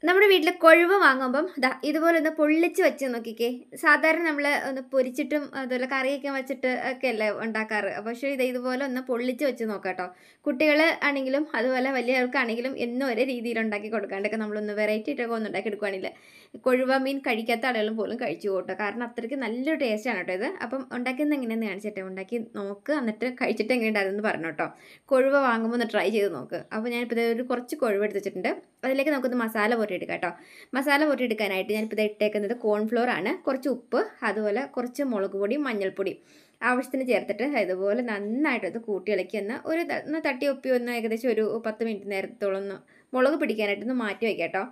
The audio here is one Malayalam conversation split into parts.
നമ്മുടെ വീട്ടിൽ കൊഴുവ് വാങ്ങുമ്പം ദാ ഇതുപോലെ ഒന്ന് പൊള്ളിച്ച് വെച്ച് നോക്കിക്കേ. സാധാരണ നമ്മൾ ഒന്ന് പൊരിച്ചിട്ടും അതുപോലെ കറിയൊക്കെ വെച്ചിട്ട് ഒക്കെ അല്ലേ ഉണ്ടാക്കാറ്. പക്ഷേ ഇതുപോലെ ഒന്ന് പൊള്ളിച്ച് വെച്ച് നോക്കാം കേട്ടോ. കുട്ടികൾ ആണെങ്കിലും അതുപോലെ വലിയവർക്കാണെങ്കിലും എന്നും ഒരേ രീതിയിൽ ഉണ്ടാക്കി കൊടുക്കാണ്ടൊക്കെ നമ്മളൊന്ന് വെറൈറ്റി ആയിട്ടൊക്കെ ഒന്ന് ഉണ്ടാക്കി എടുക്കുകയാണെങ്കിൽ കൊഴുവ മീൻ കഴിക്കാത്ത ആളുകളും പോലും കഴിച്ചു പോകട്ടോ. കാരണം അത്രയ്ക്ക് നല്ലൊരു ടേസ്റ്റാണ് കേട്ടോ ഇത്. അപ്പം ഉണ്ടാക്കുന്നത് എങ്ങനെയാണെന്ന് കാണിച്ചിട്ട് ഉണ്ടാക്കി നോക്ക്, എന്നിട്ട് കഴിച്ചിട്ട് എങ്ങനെയുണ്ടായിരുന്നു പറഞ്ഞു കേട്ടോ. കൊഴുവ വാങ്ങുമ്പോൾ ഒന്ന് ട്രൈ ചെയ്ത് നോക്ക്. അപ്പോൾ ഞാനിപ്പോൾ ഒരു കുറച്ച് കൊഴുവ എടുത്ത് വെച്ചിട്ടുണ്ട്. അതിലേക്ക് നമുക്കൊന്ന് മസാല പൊരിയെടുക്കാം കേട്ടോ. മസാല പൊരിയെടുക്കാനായിട്ട് ഞാനിപ്പോൾ ഇത് ഇട്ടേക്കുന്നത് കോൺഫ്ലോർ ആണ്. കുറച്ച് ഉപ്പ്, അതുപോലെ കുറച്ച് മുളക് പൊടി, മഞ്ഞൾപ്പൊടി ആവശ്യത്തിന് ചേർത്തിട്ട് ഇതുപോലെ നന്നായിട്ടൊന്ന് കൂട്ടി ഇളക്കി ഒന്ന് തട്ടി ഒപ്പി ഒന്ന് ഏകദേശം ഒരു 10 മിനിറ്റ് നേരത്തോളം ഒന്ന് മുളക് പിടിക്കാനായിട്ടൊന്ന് മാറ്റി വയ്ക്കാം കേട്ടോ.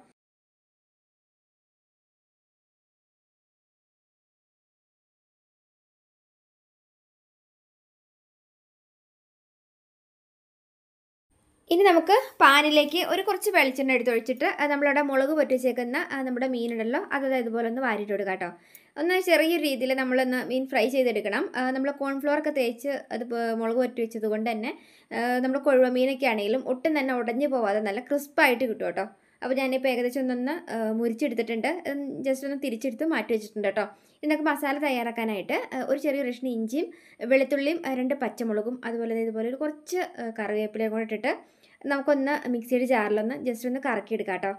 ഇനി നമുക്ക് പാനിലേക്ക് ഒരു കുറച്ച് വെളിച്ചെണ്ണ എടുത്തൊഴിച്ചിട്ട് നമ്മളവിടെ മുളക് പൊട്ടി വെച്ചേക്കുന്ന നമ്മുടെ മീനുണ്ടല്ലോ അത് ഇതുപോലെ ഒന്ന് വാരിയിട്ട് കൊടുക്കാം കേട്ടോ. ഒന്ന് ചെറിയ രീതിയിൽ നമ്മളൊന്ന് മീൻ ഫ്രൈ ചെയ്തെടുക്കണം. നമ്മൾ കോൺഫ്ലോറൊക്കെ തേച്ച് അത് മുളക് പൊട്ടി വെച്ചത് കൊണ്ട് തന്നെ നമ്മൾ കൊഴുവ മീനൊക്കെ ആണെങ്കിലും ഒട്ടും തന്നെ ഉടഞ്ഞു പോവാതെ നല്ല ക്രിസ്പായിട്ട് കിട്ടും കേട്ടോ. അപ്പോൾ ഞാനിപ്പോൾ ഏകദേശം ഒന്ന് മുരിച്ചെടുത്തിട്ടുണ്ട്. ജസ്റ്റ് ഒന്ന് തിരിച്ചെടുത്ത് മാറ്റി വെച്ചിട്ടുണ്ട് കേട്ടോ. ഇതിനൊക്കെ മസാല തയ്യാറാക്കാനായിട്ട് ഒരു ചെറിയ കഷ്ണം ഇഞ്ചിയും വെളുത്തുള്ളിയും 2 പച്ചമുളകും അതുപോലെ ഇതുപോലെ ഒരു കുറച്ച് കറിവേപ്പിലയും കൂടെ ഇട്ടിട്ട് നമുക്കൊന്ന് മിക്സിയുടെ ജാറിലൊന്ന് ജസ്റ്റ് ഒന്ന് കറക്കിയെടുക്കാം കേട്ടോ.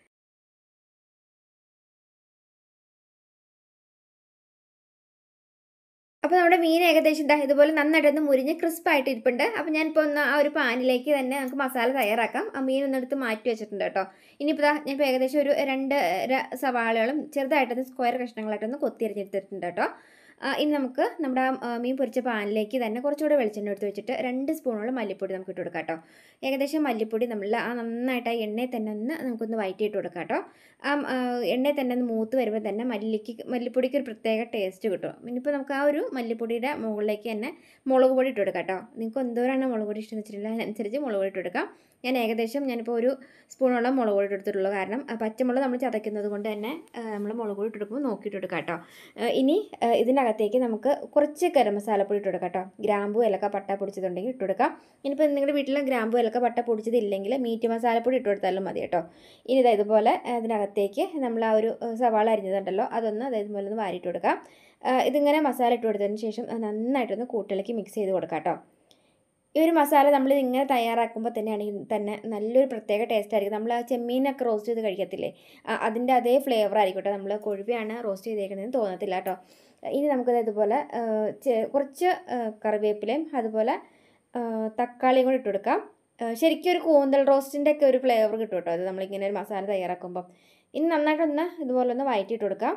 അപ്പോൾ നമ്മുടെ മീൻ ഏകദേശം ഇതുപോലെ നന്നായിട്ടൊന്ന് മുരിഞ്ഞ് ക്രിസ്പായിട്ട് ഇരിപ്പുണ്ട്. അപ്പോൾ ഞാനിപ്പോൾ ഒന്ന് ആ ഒരു പാനിലേക്ക് തന്നെ നമുക്ക് മസാല തയ്യാറാക്കാം. ആ മീൻ ഒന്നെടുത്ത് മാറ്റി വെച്ചിട്ടുണ്ട് കേട്ടോ. ഇനിയിപ്പോൾ ഞാനിപ്പോൾ ഏകദേശം ഒരു 2 സവാളകളും ചെറുതായിട്ടൊന്ന് സ്ക്വയർ കഷ്ണങ്ങളായിട്ടൊന്ന് കൊത്തിയരിഞ്ഞെടുത്തിട്ടുണ്ട് കേട്ടോ. ഇനി നമുക്ക് നമ്മുടെ മീൻ പൊരിച്ച പാനിലേക്ക് തന്നെ കുറച്ചുകൂടെ വെളിച്ചെണ്ണ എടുത്ത് വെച്ചിട്ട് 2 സ്പൂണോളം മല്ലിപ്പൊടി നമുക്ക് ഇട്ട് കൊടുക്കാം കേട്ടോ. ഏകദേശം മല്ലിപ്പൊടി നമ്മൾ നന്നായിട്ട് ആ എണ്ണയിൽ തന്നെ നമുക്കൊന്ന് വഴറ്റിയിട്ട് കൊടുക്കാം കേട്ടോ. എണ്ണയിൽ തന്നെ ഒന്ന് മൂത്ത് വരുമ്പോൾ തന്നെ മല്ലിപ്പൊടിക്ക് ഒരു പ്രത്യേക ടേസ്റ്റ് കിട്ടും. ഇനിയിപ്പോൾ നമുക്ക് ആ ഒരു മല്ലിപ്പൊടിയുടെ മുകളിലേക്ക് തന്നെ മുളക് പൊടി ഇട്ട് കൊടുക്കാം കേട്ടോ. നിങ്ങൾക്ക് എന്തോരാണ് മുളക് പൊടി ഇഷ്ടം വെച്ചിട്ടുണ്ടെങ്കിൽ അതിനനുസരിച്ച് മുളക് പൊടി ഇട്ട് കൊടുക്കാം. ഞാനിപ്പോൾ ഒരു സ്പൂണോളം മുളക് പൊടി എടുത്തിട്ടുള്ളൂ. കാരണം പച്ചമുളക് നമ്മൾ ചതയ്ക്കുന്നത് കൊണ്ട് തന്നെ നമ്മൾ മുളക് പൊടി ഇട്ടെടുക്കുമ്പോൾ നോക്കിയിട്ട് എടുക്കാം കേട്ടോ. ഇനി ഇതിനകത്തേക്ക് നമുക്ക് കുറച്ച് ഗരം മസാലപ്പൊടി ഇട്ട് കൊടുക്കാം കേട്ടോ. ഗ്രാമ്പു ഏലക്ക പട്ട പൊടിച്ചതുണ്ടെങ്കിൽ ഇട്ട് കൊടുക്കാം. ഇനിയിപ്പോൾ നിങ്ങളുടെ വീട്ടിൽ ഗ്രാമ്പു ഏലക്ക പട്ട പൊടിച്ചതില്ലെങ്കിൽ മീറ്റ് മസാലപ്പൊടി ഇട്ട് കൊടുത്താലും മതി കേട്ടോ. ഇനി ഇതുപോലെ അതിനകത്തേക്ക് നമ്മൾ ആ ഒരു സവാള അരിഞ്ഞതുണ്ടല്ലോ അതൊന്ന് ഇതുപോലെ ഒന്ന് വാരിയിട്ട് കൊടുക്കാം. ഇതിങ്ങനെ മസാല ഇട്ട് കൊടുത്തതിന് ശേഷം നന്നായിട്ടൊന്ന് കൂട്ടിളക്കി മിക്സ് ചെയ്ത് കൊടുക്കാം കേട്ടോ. ഈ ഒരു മസാല നമ്മൾ ഇങ്ങനെ തയ്യാറാക്കുമ്പോൾ തന്നെയാണെങ്കിൽ തന്നെ നല്ലൊരു പ്രത്യേക ടേസ്റ്റ് ആയിരിക്കും. നമ്മൾ ആ ചെമ്മീനൊക്കെ റോസ്റ്റ് ചെയ്ത് കഴിക്കത്തില്ലേ, അതിൻ്റെ അതേ ഫ്ലേവർ ആയിരിക്കും കേട്ടോ. നമ്മൾ കൊഴുവയാണ് റോസ്റ്റ് ചെയ്തേക്കുന്നതെന്ന് തോന്നത്തില്ല കേട്ടോ. ഇനി നമുക്കത് ഇതുപോലെ കുറച്ച് കറിവേപ്പിലയും അതുപോലെ തക്കാളിയും കൂടി ഇട്ട് കൊടുക്കാം. ശരിക്കും ഒരു കൂന്തൽ റോസ്റ്റിൻ്റെ ഒക്കെ ഒരു ഫ്ലേവർ കിട്ടും കേട്ടോ അത് നമ്മളിങ്ങനെ ഒരു മസാല തയ്യാറാക്കുമ്പം. ഇനി നന്നായിട്ടൊന്ന് ഇതുപോലെ ഒന്ന് വഴറ്റിയിട്ട് കൊടുക്കാം.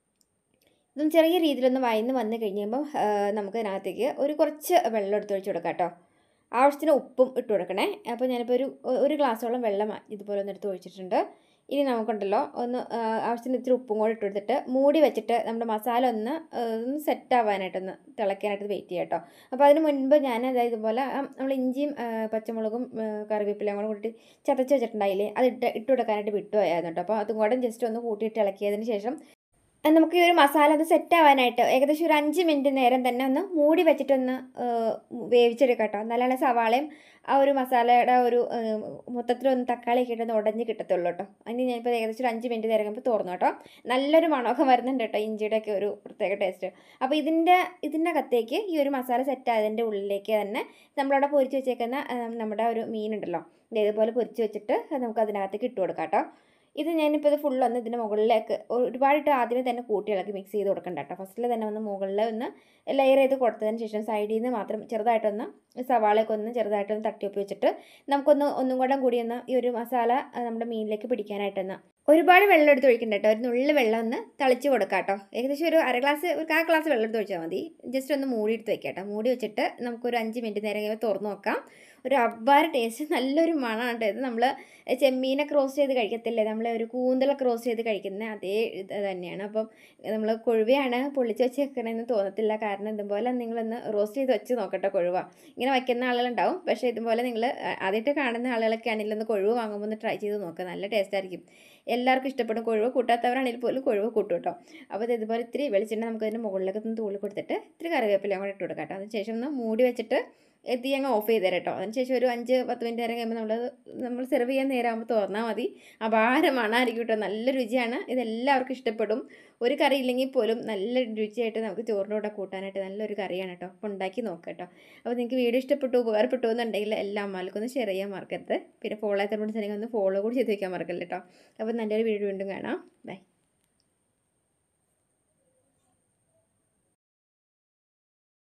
ഇതൊന്ന് ചെറിയ രീതിയിലൊന്ന് വഴന്ന് വന്ന് കഴിയുമ്പം നമുക്ക് ഇതിനകത്തേക്ക് ഒരു കുറച്ച് വെള്ളം എടുത്ത് ഒഴിച്ച് കൊടുക്കാം കേട്ടോ. ആവശ്യത്തിന് ഉപ്പും ഇട്ട് കൊടുക്കണേ. അപ്പോൾ ഞാനിപ്പോൾ ഒരു ഗ്ലാസ്സോളം വെള്ളം ഇതുപോലെ ഒന്ന് എടുത്ത് ഒഴിച്ചിട്ടുണ്ട്. ഇനി നമുക്കുണ്ടല്ലോ ആവശ്യത്തിന് ഇത്തിരി ഉപ്പും കൂടെ ഇട്ട് കൊടുത്തിട്ട് മൂടി വെച്ചിട്ട് നമ്മുടെ മസാല ഒന്ന് സെറ്റ് ആവാനായിട്ടൊന്ന് തിളയ്ക്കാനായിട്ട് വെയിറ്റ് ചെയ്യാം കേട്ടോ. അപ്പോൾ അതിന് മുൻപ് ഞാൻ ഇതുപോലെ നമ്മൾ ഇഞ്ചിയും പച്ചമുളകും കറിവേപ്പിലയും കൂടെ കൂട്ടി ചതച്ച് വെച്ചിട്ടുണ്ടായില്ലേ അത് ഇട്ട് കൊടുക്കാനായിട്ട് വിട്ടുപോയായിരുന്നു കേട്ടോ. അപ്പോൾ അതും കൂടെ ജസ്റ്റ് ഒന്ന് കൂട്ടിയിട്ട് ഇളക്കിയതിന് ശേഷം നമുക്ക് ഈ ഒരു മസാല ഒന്ന് സെറ്റ് ആവാനായിട്ട് ഏകദേശം ഒരു 5 മിനിറ്റ് നേരം തന്നെ ഒന്ന് മൂടി വെച്ചിട്ടൊന്ന് വേവിച്ചെടുക്കാം കേട്ടോ. നല്ലോണം സവാളയും ആ ഒരു മസാലയുടെ ഒരു മൊത്തത്തിലൊന്ന് തക്കാളിയൊക്കെ ഇട്ടൊന്ന് ഉടഞ്ഞ് കിട്ടത്തുള്ളൂ കേട്ടോ. അതിന് ഞാനിപ്പോൾ ഏകദേശം ഒരു 5 മിനിറ്റ് നേരം കഴിയുമ്പോൾ തുറന്നു കേട്ടോ. നല്ലൊരു മണമൊക്കെ വരുന്നുണ്ട് കേട്ടോ, ഇഞ്ചിയുടെ ഒക്കെ ഒരു പ്രത്യേക ടേസ്റ്റ്. അപ്പോൾ ഇതിനകത്തേക്ക് ഈ ഒരു മസാല സെറ്റ് ആയതിൻ്റെ ഉള്ളിലേക്ക് തന്നെ നമ്മളവിടെ പൊരിച്ച് വെച്ചേക്കുന്ന നമ്മുടെ ഒരു മീനുണ്ടല്ലോ ഇതേപോലെ പൊരിച്ച് വെച്ചിട്ട് നമുക്ക് അതിനകത്തേക്ക് ഇട്ട് കൊടുക്കാം കേട്ടോ. ഇത് ഞാനിപ്പോൾ ഇത് ഫുള്ളൊന്ന് ഇതിൻ്റെ മുകളിലേക്ക് ഒരുപാടിട്ട് ആദ്യമേ തന്നെ കൂട്ടി ഇളക്കി മിക്സ് ചെയ്ത് കൊടുക്കണ്ട കേട്ടോ. ഫസ്റ്റിൽ തന്നെ ഒന്ന് മുകളിൽ ഒന്ന് ലെയർ ചെയ്ത് കൊടുത്തതിന് ശേഷം സൈഡിൽ നിന്ന് മാത്രം ചെറുതായിട്ടൊന്ന് സവാളയൊക്കെ ഒന്ന് ചെറുതായിട്ടൊന്ന് തട്ടിയൊപ്പി വെച്ചിട്ട് ഒന്നും കൂടി ഒന്ന് ഈ ഒരു മസാല നമ്മുടെ മീനിലേക്ക് പിടിക്കാനായിട്ടൊന്ന് ഒരുപാട് വെള്ളം എടുത്ത് ഒഴിക്കണ്ട കേട്ടോ. ഒരു നുള്ളിൽ വെള്ളം ഒന്ന് തളിച്ച് കൊടുക്കാം കേട്ടോ. ഏകദേശം ഒരു കാ ഗ്ലാസ് വെള്ളം എടുത്ത് ഒഴിച്ചാൽ മതി. ജസ്റ്റ് ഒന്ന് മൂടി എടുത്ത് വെക്കാം കേട്ടോ. മൂടി വെച്ചിട്ട് നമുക്കൊരു 5 മിനിറ്റ് നേരം കഴിയുമ്പോൾ തുറന്ന് നോക്കാം. ഒരു അബ്ബാര ടേസ്റ്റ്, നല്ലൊരു മണമാണ് കേട്ടോ. ഇത് നമ്മൾ ചെമ്മീനൊക്കെ റോസ്റ്റ് ചെയ്ത് കഴിക്കത്തില്ലേ, നമ്മൾ ഒരു കൂന്തലൊക്കെ റോസ്റ്റ് ചെയ്ത് കഴിക്കുന്ന അതേ ഇത് തന്നെയാണ്. അപ്പം നമ്മൾ കൊഴുവയാണ് പൊള്ളിച്ച് വെച്ച് വെക്കണമെന്ന് തോന്നത്തില്ല. കാരണം ഇതുപോലെ നിങ്ങളൊന്ന് റോസ്റ്റ് ചെയ്ത് വെച്ച് നോക്കട്ടെ. കൊഴുവ ഇങ്ങനെ വയ്ക്കുന്ന ആളുകളുണ്ടാവും, പക്ഷേ ഇതുപോലെ നിങ്ങൾ ആദ്യമായിട്ട് കാണുന്ന ആളുകളൊക്കെ ആണെങ്കിൽ ഒന്ന് കൊഴുവ വാങ്ങുമ്പോൾ ഒന്ന് ട്രൈ ചെയ്ത് നോക്കുക. നല്ല ടേസ്റ്റ് ആയിരിക്കും. എല്ലാവർക്കും ഇഷ്ടപ്പെടും. കൊഴുവ കൂട്ടാത്തവരാണെങ്കിൽ പോലും കൊഴുവ കൂട്ടും കേട്ടോ. അപ്പോൾ ഇതുപോലെ ഇത്തിരി വെളിച്ചെണ്ണ നമുക്ക് അതിൻ്റെ മുകളിലേക്ക് ഒന്ന് തൂളി കൊടുത്തിട്ട് ഇത്തിരി കറിവേപ്പിലയും കൂടെ ഇട്ട് കൊടുക്കാം കേട്ടോ. അതിന് ശേഷം ഒന്ന് മൂടി വെച്ചിട്ട് തീ അങ്ങ് ഓഫ് ചെയ്ത് തരാം കേട്ടോ. അതിനുശേഷം ഒരു 5-10 മിനിറ്റ് നേരം കഴിയുമ്പോൾ നമ്മൾ സെർവ് ചെയ്യാൻ നേരമാകുമ്പോൾ തുറന്നാൽ മതി. അപാര മണമായിരിക്കും കേട്ടോ, നല്ല രുചിയാണ്. ഇതെല്ലാവർക്കും ഇഷ്ടപ്പെടും. ഒരു കറി ഇല്ലെങ്കിൽ പോലും നല്ല രുചിയായിട്ട് നമുക്ക് ചോറിൻ്റെ കൂടെ കൂട്ടാനായിട്ട് നല്ലൊരു കറിയാണ് കേട്ടോ. അപ്പോൾ ഉണ്ടാക്കി നോക്കാം കേട്ടോ. അപ്പോൾ നിങ്ങൾക്ക് വീഡിയോ ഇഷ്ടപ്പെട്ടു, ഉപകാരപ്പെട്ടു എന്നുണ്ടെങ്കിൽ എല്ലാ അമ്മമാർക്കും ഒന്ന് ഷെയർ ചെയ്യാൻ മറക്കരുത്. പിന്നെ ഫോളോ ചെയ്തിട്ടുണ്ടെങ്കിൽ ഒന്ന് ഫോളോ കൂടി ചെയ്ത് വയ്ക്കാൻ മറക്കല്ല കേട്ടോ. അപ്പോൾ നല്ലൊരു വീഡിയോ വീണ്ടും കാണാം. ബൈ.